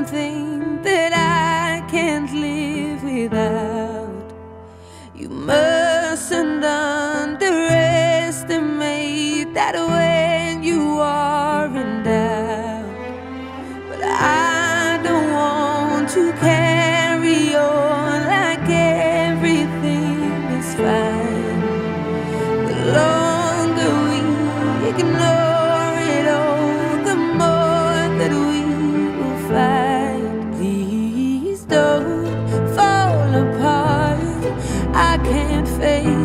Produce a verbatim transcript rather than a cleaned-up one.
something that I can't live without. You mustn't underestimate that when you are in doubt. But I don't want to carry on like everything is fine. The longer we ignore it all, the more that we will fight. Please don't fall apart. I can't face